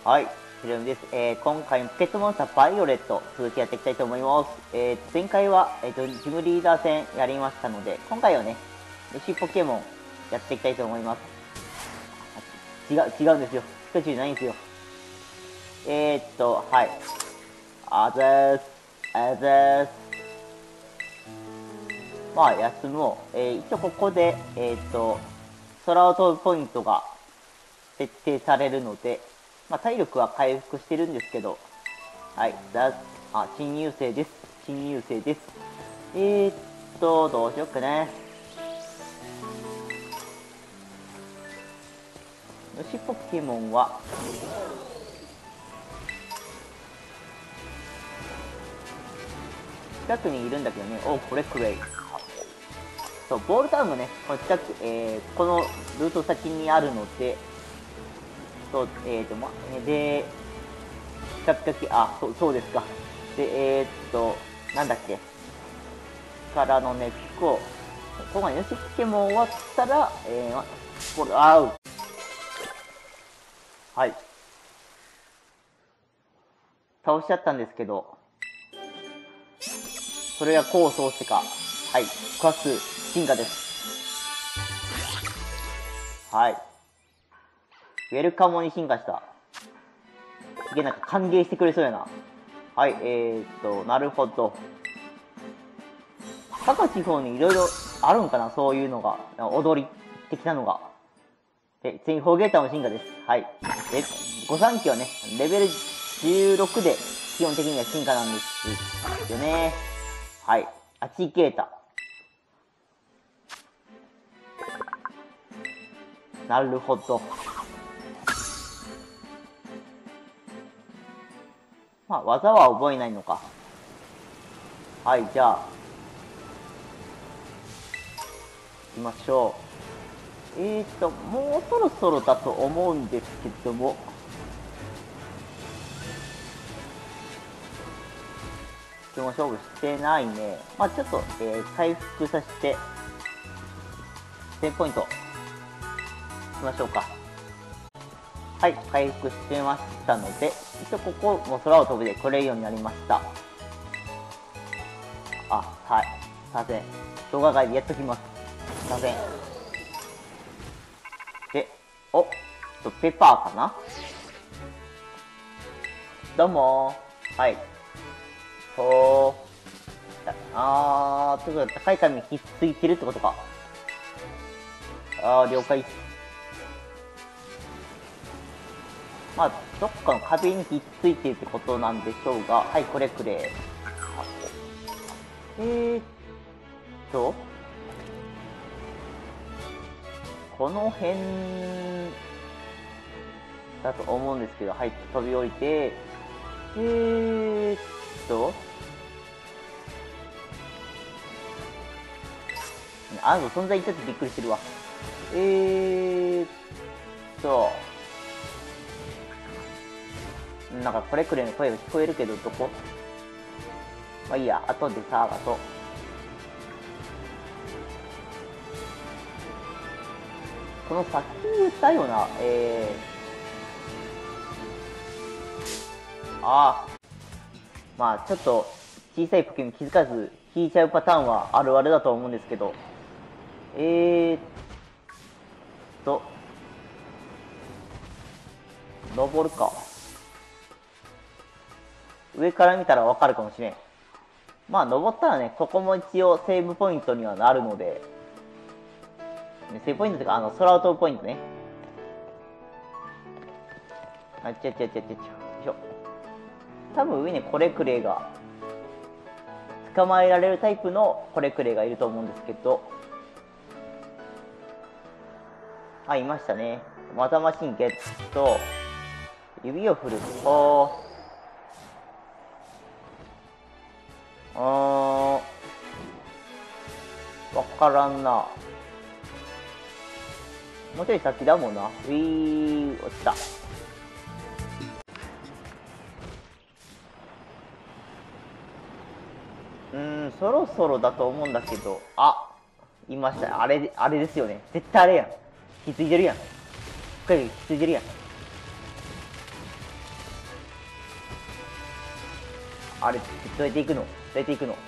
はい、ヒロミです。今回もポケットモンスターバイオレット続きやっていきたいと思います。前回は、ジムリーダー戦やりましたので、今回はね、虫ポケモンやっていきたいと思います。違うんですよ。ピカチュウじゃないんですよ。はい。あざーす。あざーす。まあ、休もう。一応ここで、空を飛ぶポイントが設定されるので、まあ、体力は回復してるんですけど、はい、新入生です。新入生です。どうしよっかな。虫ポケモンは、近くにいるんだけどね、これくらい。そう、ボールタウンもね、この近く、このルート先にあるので、そう、で、比較的、そうですか。で、なんだっけ。からのね、ここが虫ポケモン終わったら、これ、はい。倒しちゃったんですけど、それが功を奏してか。はい。復活、進化です。はい。ウェルカモに進化した。すげえなんか歓迎してくれそうやな。はい、なるほど。各地方にいろいろあるんかな、そういうのが。踊り的なのが。で、ツインフォーゲーターも進化です。はい。で、御三家はね、レベル16で基本的には進化なんですよね。はい。アチケータ。なるほど。まあ、技は覚えないのか。はい、じゃあ、行きましょう。もうそろそろだと思うんですけども、でも勝負してないね。まあちょっと、回復させて、1000ポイント、しましょうか。はい、回復してましたので、一応ここも空を飛ぶで来れるようになりました。はい。すいません。動画外でやっときます。すいません。で、ペッパーかな。どうもー。はい。ということで、高い紙にひっついてるってことか。了解。まあ、どっかの壁にひっついてるってことなんでしょうが、はい、これくれ。この辺だと思うんですけど、はい、飛び降りて、存在にちょっとびっくりしてるわ。なんかこれくらいの声が聞こえるけど、どこ？まあいいや、後でさ、この先に言ったような、まあちょっと小さいポケモン気づかず引いちゃうパターンはあるあるだと思うんですけど、登るか。上から見たらわかるかもしれん。まあ登ったらね、ここも一応セーブポイントにはなるので、セーブポイントというか、空を飛ぶポイントね。多分上にこれくれが、捕まえられるタイプのこれくれがいると思うんですけど、いましたね。またマシンゲット。指を振る。わからんな。もうちょい先だもんな。落ちた。そろそろだと思うんだけど、いました。あれですよね。絶対あれやん。引き継いでるやん。深い引き継いでるやん。 あれ、どうやって行くの？どうやって行くの？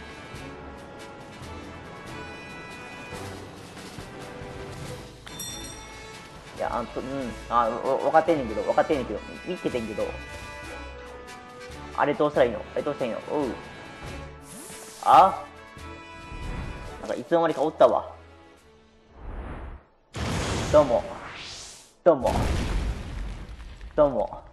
いや、分かってんねんけど、見つけてんけど、あれどうしたらいいの？あれどうしたらいいの？おう。あ？なんかいつの間にかおったわ。どうも。どうも。どうも。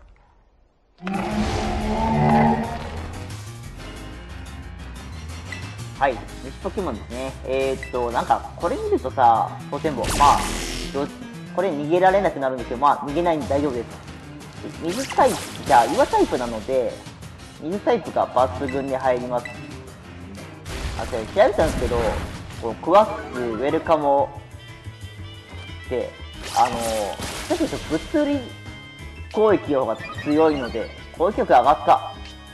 はい、虫ポケモンですね。なんか、これ見るとさ、当選棒、まあ、これ逃げられなくなるんですけど、まあ、逃げないんで大丈夫です。水タイプ、じゃあ、岩タイプなので、水タイプが抜群に入ります。調べたんですけど、このクワックス、ウェルカモって、ちょっと物理攻撃の方が強いので、攻撃力上がった。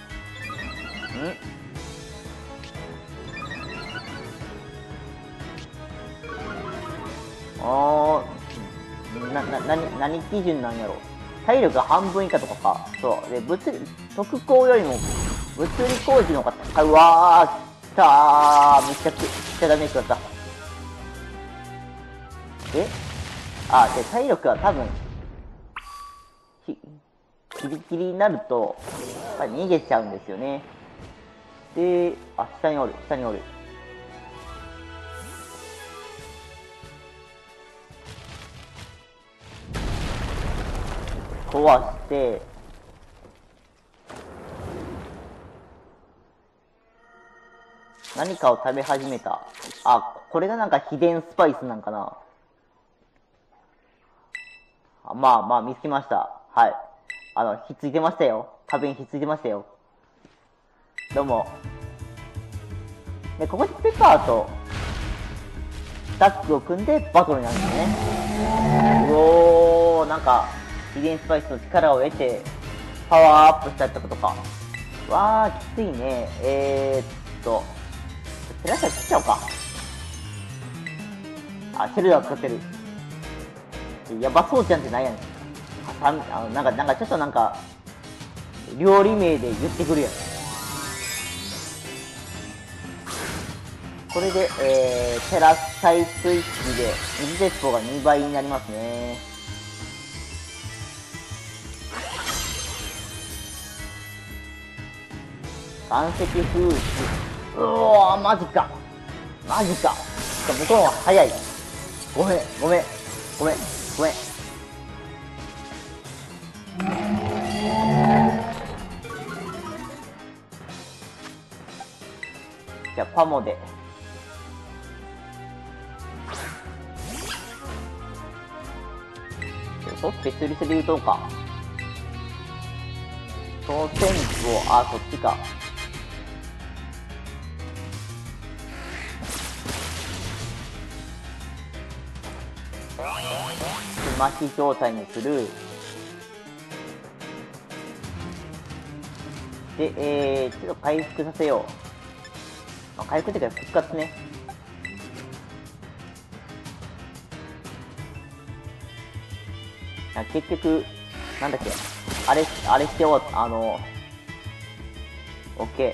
何基準なんやろ。体力半分以下とかか。そう。で、特攻よりも、物理攻撃の方が高い。うわー、きたー。めちゃくちゃダメージ食らった。で、体力は多分、ギリギリになると、やっぱり逃げちゃうんですよね。で、下におる。壊して、何かを食べ始めた。これがなんか秘伝スパイスなんかな。まあ、見つけました。はい。ひっついてましたよ。壁にひっついてましたよ。どうも。で、ここでペッパーと、タッグを組んでバトルになるんですね。うおー、なんか、秘伝スパイスの力を得て、パワーアップしたってことか。わー、きついね。テラスタ切っちゃおうか。シェルダー使ってる。やばそうじゃんってなんやねん。なんかちょっとなんか、料理名で言ってくるやん。これで、テラスタイプ1機で水鉄砲が2倍になりますね。岩石風刺。うおー、マジか。向こうは早い。ごめん。じゃあ、パモで。スペシャリスで打とうか。そのテンポ、そっちか。麻痺状態にする。で、ちょっと回復させよう。回復っていうか復活ね。結局、なんだっけ、あれして終わった、オッケ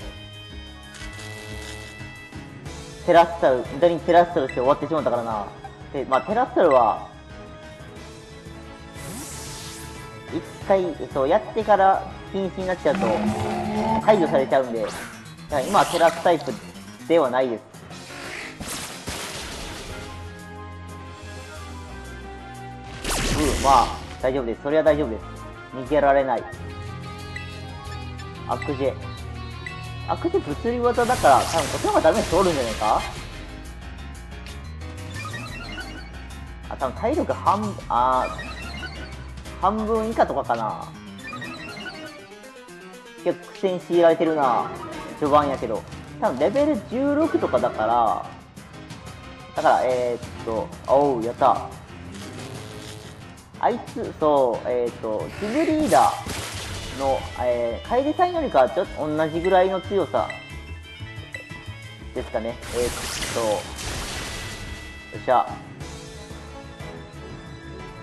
ー。テラスタル、無駄にテラスタルして終わってしまったからな。で、まあ、テラスタルは、一回、やってから禁止になっちゃうと、解除されちゃうんで、だから今はテラスタイプではないです。まあ、大丈夫です。それは大丈夫です。逃げられない。アクジェ物理技だから、多分こっちの方がダメージ通るんじゃないか。多分体力半分以下とかかな。結構苦戦強いられてるな。序盤やけど。多分レベル16とかだから、おう、やった。あいつ、そう、ジムリーダーの、楓さんよりかはちょっと同じぐらいの強さですかね。よっしゃ。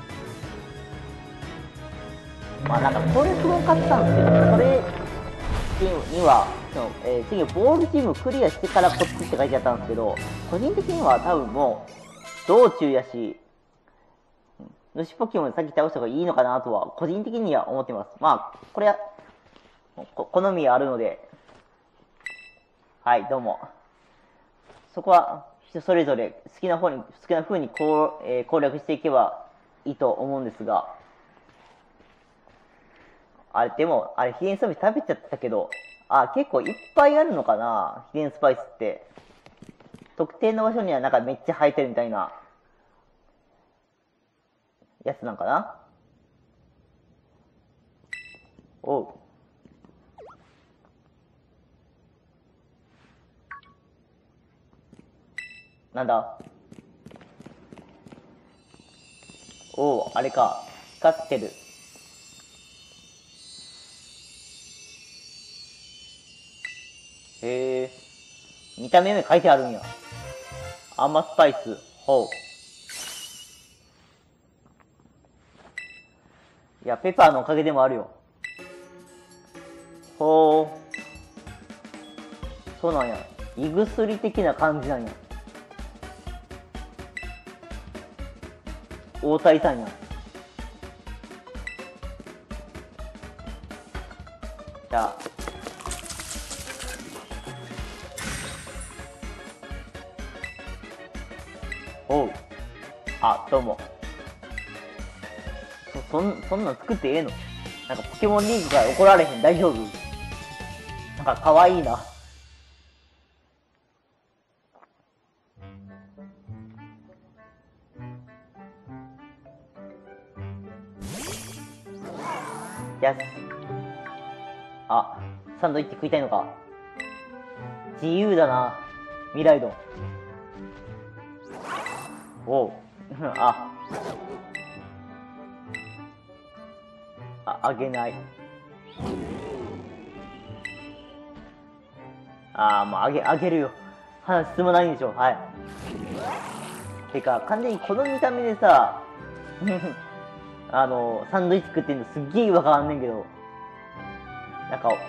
まあなんかこれすごかったんですけど、これには次ボールチームクリアしてからこっちって書いてあったんですけど、個人的には多分もう道中やし、主ポケモン先倒した方がいいのかなとは個人的には思ってます。まあこれは好みあるので、はいどうも。そこは人それぞれ好きな風に攻略していけばいいと思うんですが、でも秘伝スパイス食べちゃったけど、結構いっぱいあるのかな、秘伝スパイスって。特定の場所にはなんかめっちゃ生えてるみたいなやつなんかな。おう。なんだ。おう、あれか。光ってる。へえ。見た目に書いてあるんや。アンマスパイス。ほう。いや、ペパーのおかげでもあるよ。ほう。そうなんや。胃薬的な感じなんや。大谷さんや。じゃあ。おう。どうも。そんなん作ってええの？なんかポケモンリーグから怒られへん？大丈夫？なんか可愛いな。やす。サンドイッチ食いたいのか。自由だな、未来ドン。おう。あげない。まああげるよ。話進まないんでしょ。はい。てか完全にこの見た目でさサンドイッチ食ってんのすっげえ違和感あんねんけど、なんか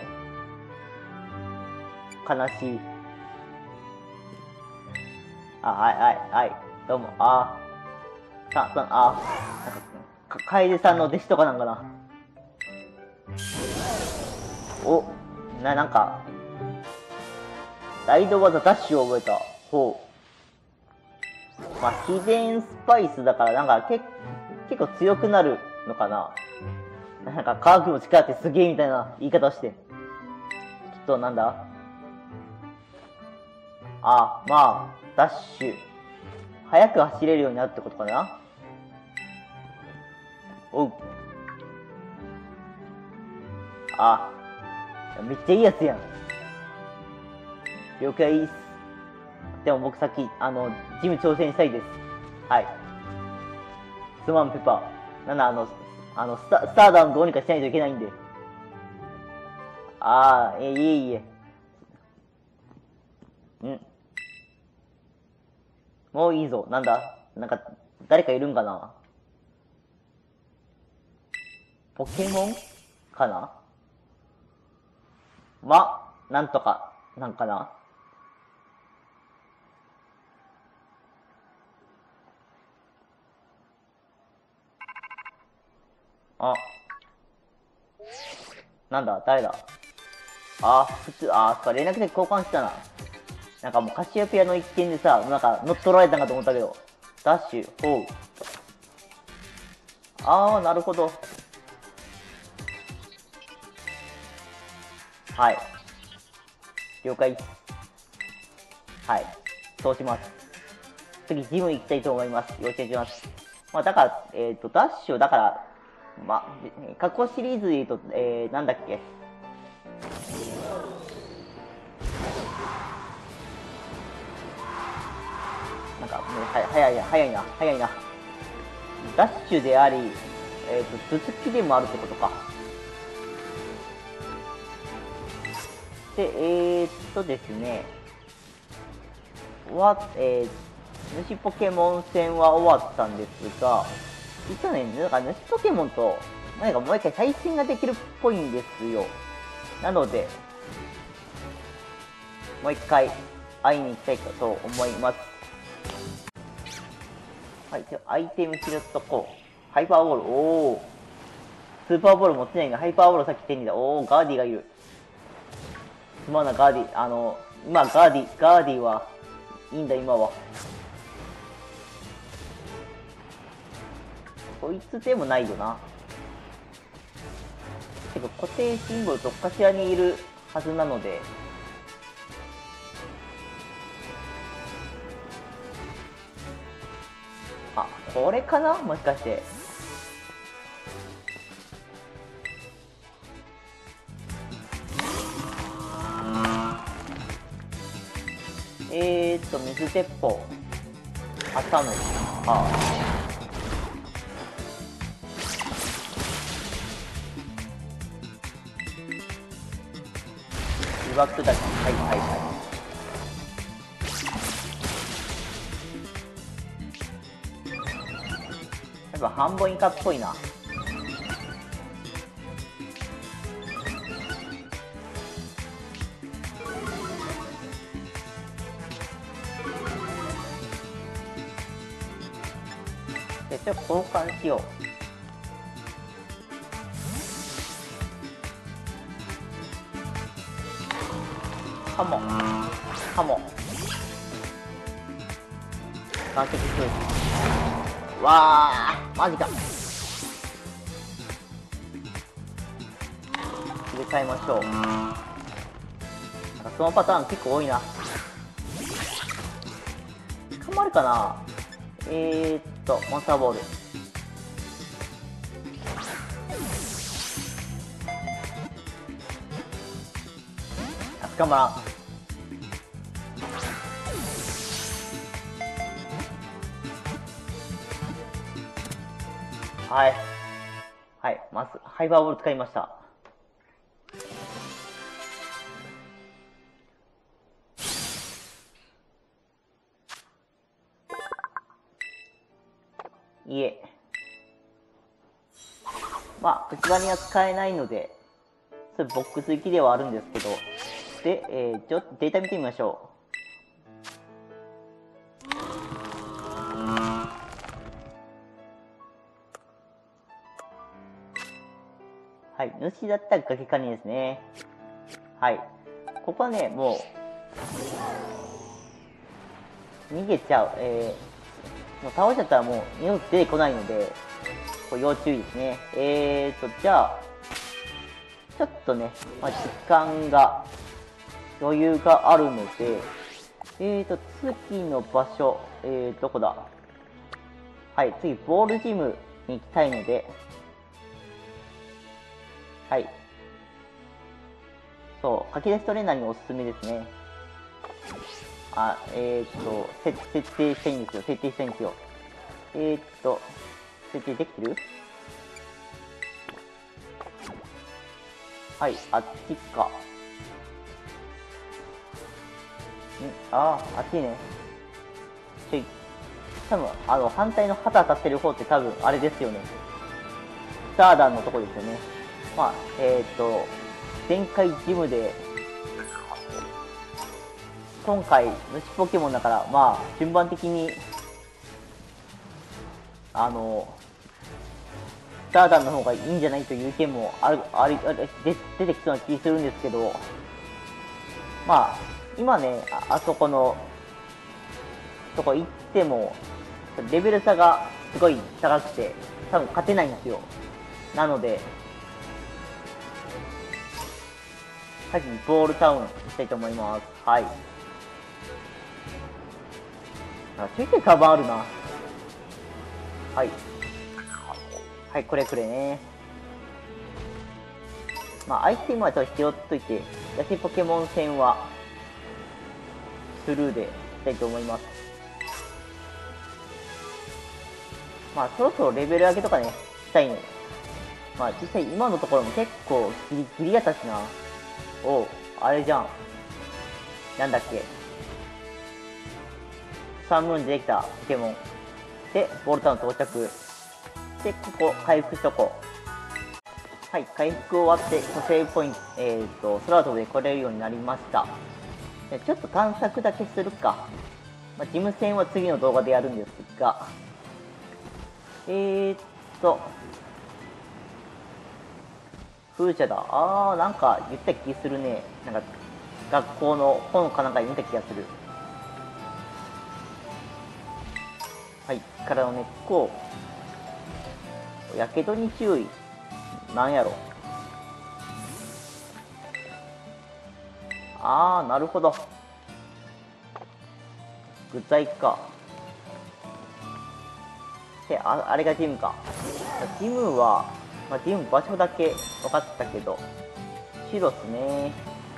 悲しい。はいどうも。なんか楓さんの弟子とかなんかな。なんかライド技ダッシュを覚えた。ほう。まあ秘伝スパイスだからなんか結構強くなるのかな。なんか科学の力ってすげえみたいな言い方をして、ちょっとなんだ。まあダッシュ速く走れるようになるってことかな。おう。めっちゃいいやつやん。了解です。でも僕さっきジム挑戦したいです。はい。すまんペパー。スターダウンどうにかしないといけないんで。いえ。もういいぞ。なんだ？なんか誰かいるんかな。ポケモンかな。なんとかなんかな。なんだ誰だ。普通、そっか、連絡先交換したな。なんかもうカシオペアの一件でさ、なんか乗っ取られたんかと思ったけど。ダッシュ、ほう。なるほど。はい。了解。はい。そうします。次、ジム行きたいと思います。よろしくお願いします。だから、ダッシュ、だから、過去シリーズで言うと、なんだっけ。なんか、もう、早いな。ダッシュであり、頭突きでもあるってことか。で、ですね、主ポケモン戦は終わったんですが、実はね、なんか主ポケモンと、何かもう一回対戦ができるっぽいんですよ。なので、 もう一回会いに行きたいかと思います。はい、じゃあアイテム拾っとこう。ハイパーボール、おお。スーパーボール持ってないが、ハイパーボールさっき手に入れた。おお、ガーディがいる。すまんな、ガーディ。今、ガーディはいいんだ、今は。こいつでもないよな。てか、固定シンボルどっかしらにいるはずなので、あ、これかなもしかして。水鉄砲。挟む。ああ。リバックだけ。はいはいはい。やっぱ半分以下っぽいな。で、ちょっと交換しよう。カモ。岩石封じ。わー、マジか。入れ替えましょう。なんかそのパターン結構多いな。捕まるかな。モンスターボール。捕まらん。はい。はい。まず、ハイパーボール使いました。いえ。まあ、口ガニは使えないので、それボックス行きではあるんですけど、で、ちょっとデータ見てみましょう。はい、主だったら崖カニですね。はい。ここはね、もう、逃げちゃう。もう倒しちゃったらもう、二度と出てこないので、これ要注意ですね。じゃあ、ちょっとね、まあ、時間が、余裕があるので、次の場所、どこだ。はい、次、ボールジムに行きたいので、はい。そう、書き出しトレーナーにおすすめですね。あ、設定したいんですよ。設定したいんですよ。設定できてる？はい、あっちか。あっちね。多分、反対の旗当たってる方って多分、あれですよね。スターダンのとこですよね。まあ、前回ジムで、今回、虫ポケモンだから、まあ、順番的に、スターダンの方がいいんじゃないという意見も出てきそうな気するんですけど、まあ、今ね、あそこの、とこ行っても、レベル差がすごい高くて、多分勝てないんですよ。なので、先にボールタウンしたいと思います。はい。ちょいちょいカバーあるな。はい。はい、これね。まあ、アイテムはちょっと拾っといて、ヤシポケモン戦は、スルーでいきたいと思います。まあ、そろそろレベル上げとかね、したいので。まあ、実際今のところも結構ギリやったしな。おう、あれじゃん。なんだっけ。サンムーンでできたポケモン。で、ボールタウン到着。で、ここ、回復しとこう。はい、回復終わって、セーブポイント、空飛ぶで来れるようになりました。 ちょっと探索だけするか。まあ、事務戦は次の動画でやるんですが、風車だ。なんか言った気するね。なんか、学校の本かなんかに見た気がする。はい、体の根っこ。やけどに注意。なんやろ。なるほど。具材か。あれがジムか。ジムは、まあ、ジム場所だけ分かったけど、白っすね。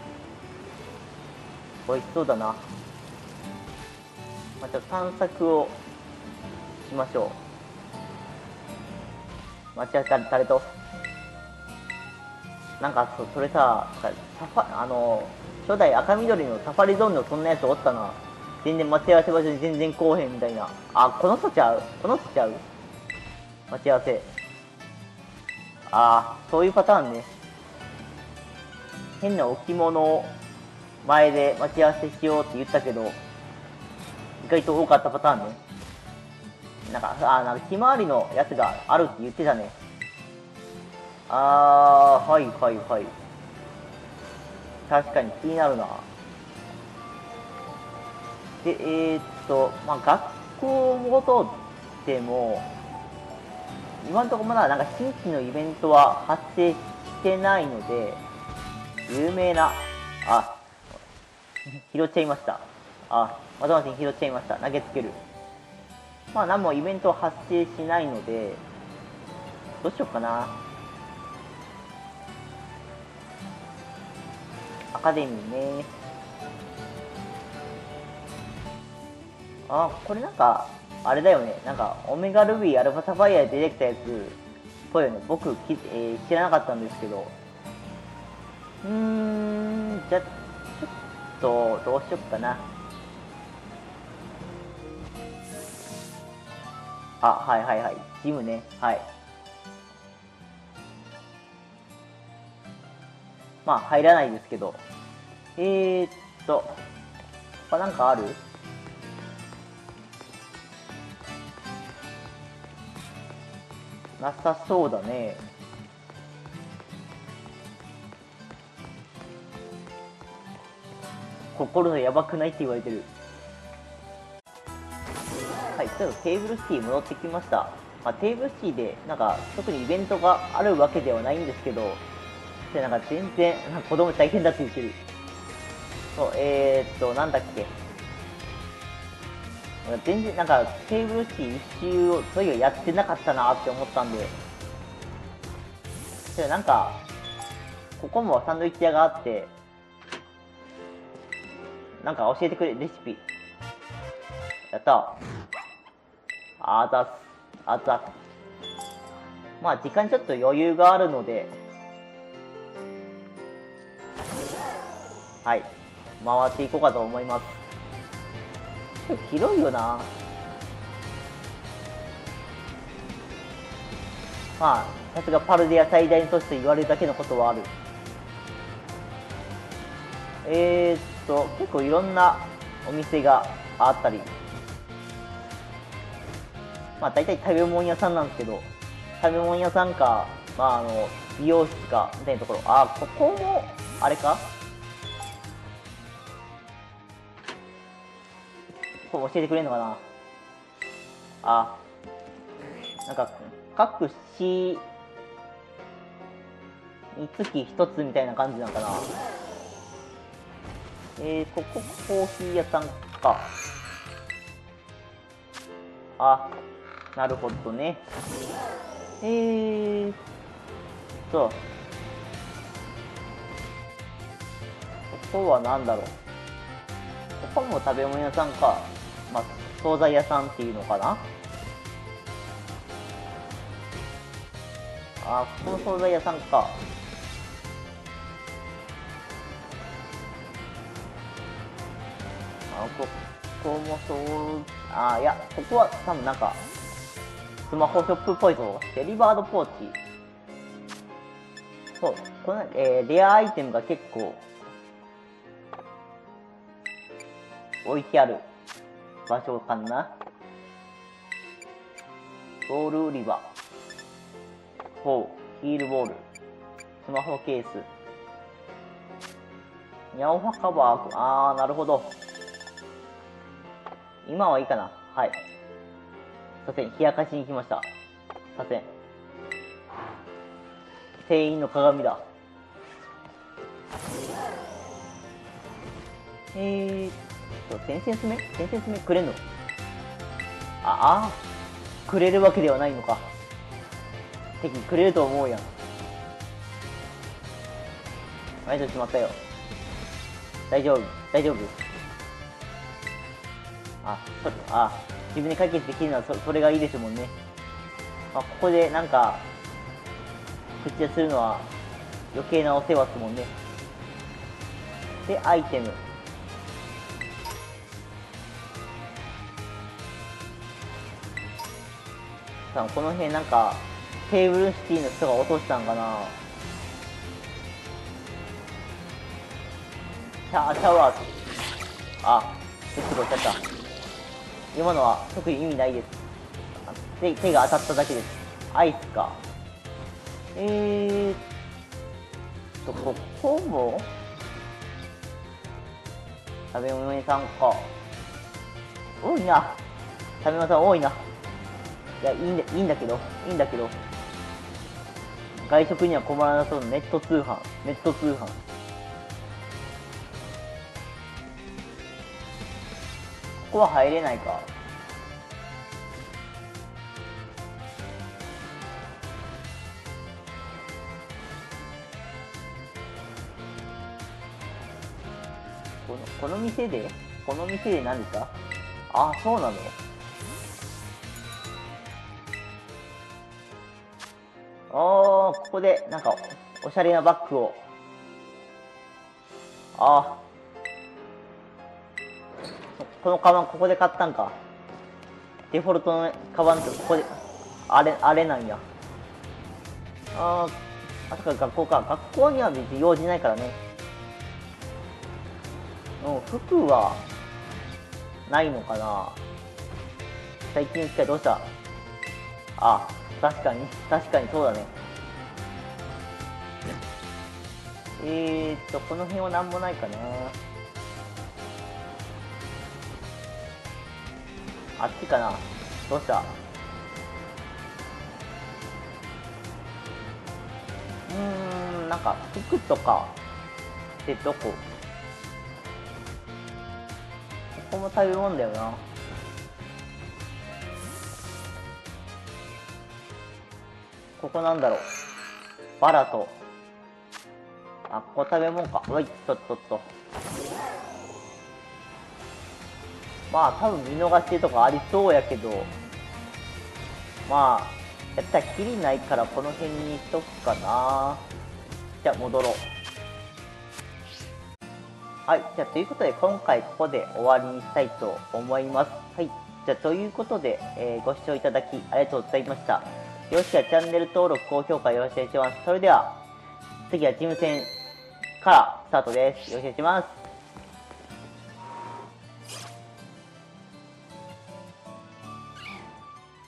美味しそうだな。まあ、ちょっと探索をしましょう。待ち合わせ誰となんかそれさ、初代赤緑のサファリゾーンのそんなやつおったな。全然待ち合わせ場所に全然来おへんみたいな。この人ちゃう待ち合わせ。そういうパターンね。変な置物前で待ち合わせしようって言ったけど、意外と多かったパターンね。なんかひまわりのやつがあるって言ってたね。はいはいはい。確かに気になるな。で、まあ、学校ごとでも、今のところまだなんか新規のイベントは発生してないので、有名な、拾っちゃいました。またまた拾っちゃいました。投げつける。まあ、何もイベントは発生しないので、どうしようかな。アカデミーね。これなんか、あれだよね。なんか、オメガルビー、アルファサファイアで出てきたやつっぽいよね。僕、知らなかったんですけど。じゃ、ちょっと、どうしよっかな。はいはいはい。ジムね。はい。まあ、入らないですけど。他なんかある？なさそうだね。心のやばくないって言われてる。はい、ちょっとテーブルシティ戻ってきました。まあ、テーブルシティで、なんか、特にイベントがあるわけではないんですけど、なんか全然、なんか子供大変だって言ってる。そう、なんだっけ。全然、なんか、テーブルシティ一周を、そういうのやってなかったなって思ったんで、なんか、ここもサンドイッチ屋があって、なんか教えてくれ、レシピ。やった。あざす。まあ、時間ちょっと余裕があるので、はい、回っていこうかと思います。広いよな。まあ、さすがパルデア最大都市と言われるだけのことはある。結構いろんなお店があったり、まあ大体食べ物屋さんなんですけど、食べ物屋さんか、まあ美容室か、みたいなところ。ここも、あれかこれ教えてくれるのかな。なんか、各市につき一つみたいな感じなのかな。ここコーヒー屋さんか。なるほどね。ここは何だろう。ここも食べ物屋さんか。まあ、惣菜屋さんっていうのかな。ここの惣菜屋さんか。ここもそう、いや、ここは多分なんか、スマホショップっぽいぞ。デリバードポーチ。そう、この、レアアイテムが結構、 置いてある場所かな。ボール売り場。ヒールボール。スマホケース。ニャオハカバー。なるほど。今はいいかな。はい。すいません。冷やかしに行きました。すいません。店員の鏡だ。1000センス目 ?1000 センス目くれんの？くれるわけではないのか。敵くれると思うやん。あいつしまったよ。大丈夫大丈夫。自分で解決できるのはそれがいいですもんね。ここでなんか口出するのは余計なお世話ですもんね。で、アイテム。この辺なんかテーブルシティの人が落としたんかな。シャワー。結構落ちちゃった。今のは特に意味ないです。手が当たっただけです。アイスか。ここも食べ物屋さんか。多いな。食べ物屋さん多いな。いや、いいんだけど。外食には困らなそうなネット通販。ここは入れないか。この店で何ですか？そうなの？ここでなんかおしゃれなバッグを。このカバンここで買ったんか。デフォルトのカバンってここであれなんや。そっか、学校か。学校には別に用事ないからね。服はないのかな。最近使いどうした？確かにそうだね。この辺はなんもないかな。あっちかな。どうした？なんか服とかってどこ？ここも食べ物だよな。ここなんだろう。バラと。ここ食べ物か。ちょっと。多分見逃しとかありそうやけど、やったらキリないからこの辺にしとくかな。じゃあ戻ろう。はい、じゃあということで今回ここで終わりにしたいと思います。はい、じゃあということで、ご視聴いただきありがとうございました。よろしければチャンネル登録、高評価よろしくお願いします。それでは次はチーム戦からスタートです。よろしくお願いします。